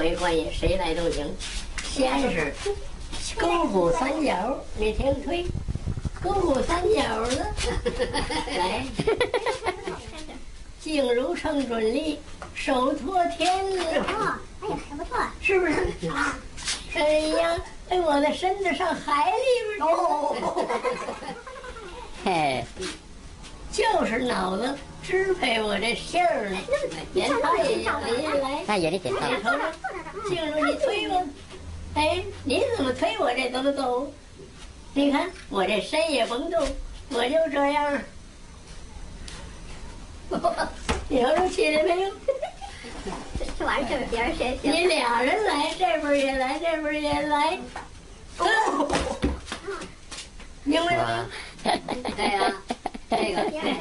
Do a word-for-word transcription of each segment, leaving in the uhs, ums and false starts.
回关爷谁来都行。先是勾股三角，你听推，勾股三角了，来，静如圣准力，手托天了。 哦，哎呀，还不错， 是不是？啊，哎呀，哎，我的身子上海里边哦，嘿，就是脑子支配我这性儿呢。连他也也来， 那也得点到。 你瞅瞅，静茹，你推我，哎，你怎么推我这怎么走？你看我这身也甭动，我就这样。你瞅瞅起来没有？ 这玩意儿这别人谁行？ 你俩人来，这边也来，这边也来，哦，明白吗？ 对呀，这个。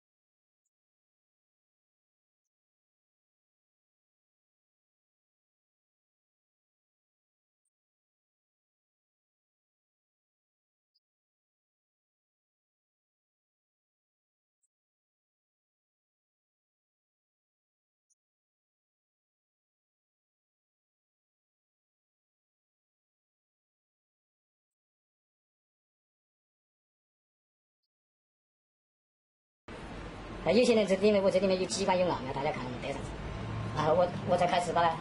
啊，有些人这里面我这里面有机关有暗啊，大家看得啥子？然后我我再开始把它。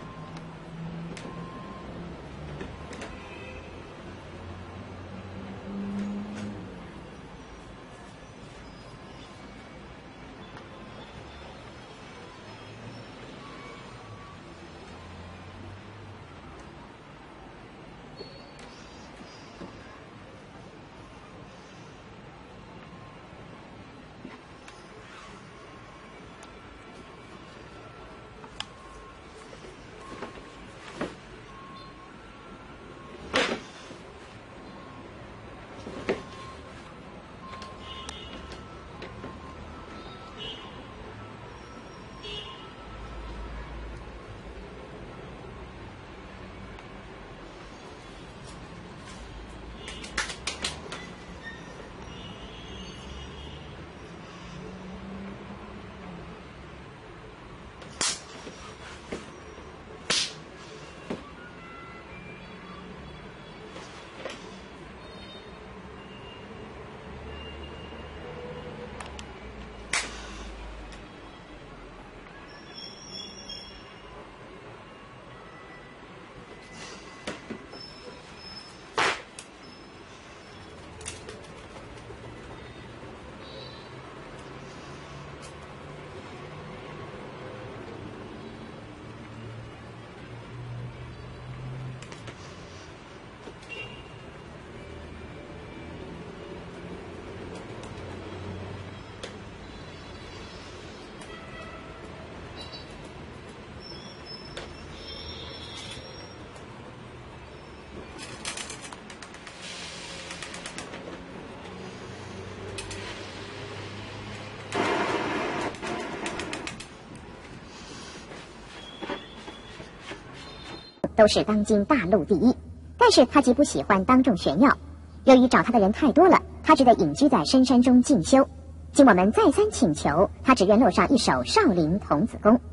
都是当今大陆第一，但是他极不喜欢当众炫耀。由于找他的人太多了，他只得隐居在深山中静修。经我们再三请求，他只愿落上一首少林童子功。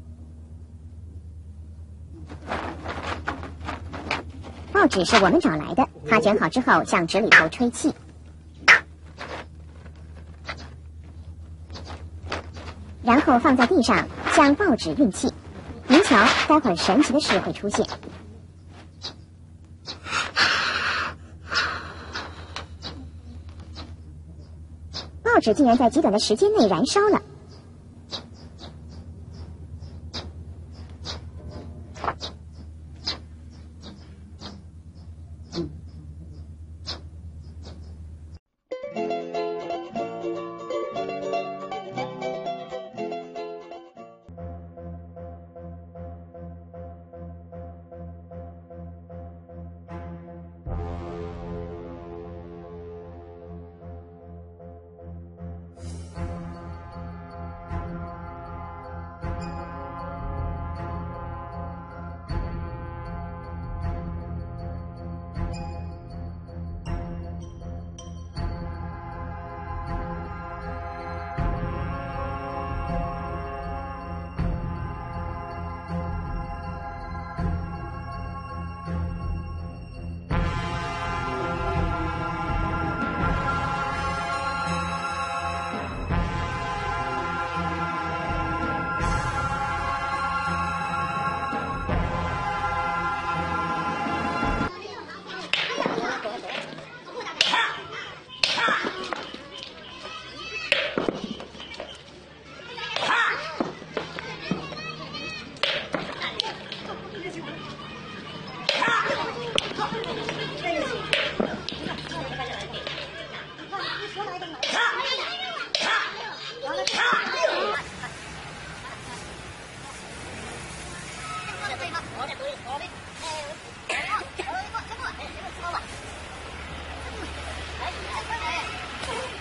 报纸是我们找来的，他卷好之后向纸里头吹气，然后放在地上向报纸运气。您瞧，待会儿神奇的事会出现。报纸竟然在极短的时间内燃烧了。 嘛，我这对我的，哎，哎，我什么？哎，什么什么吧？哎，哎，哎。